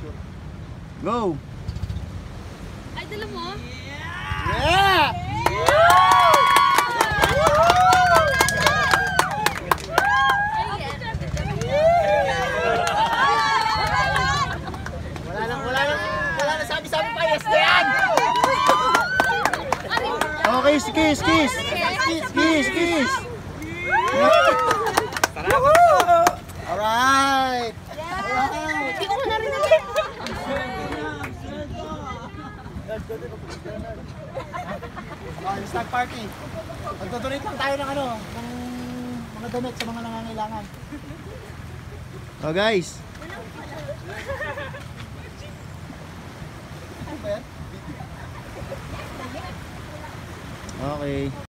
Go! Ay, dala mo? Yeah! Wala na sabi-sabi pa, yes na yan! Okay, kiss! Alright! Hindi ko na rin natin. Stag party. Magdodonate lang tayo ng ng mga damit sa mga nangangailangan. Oh guys. Okay.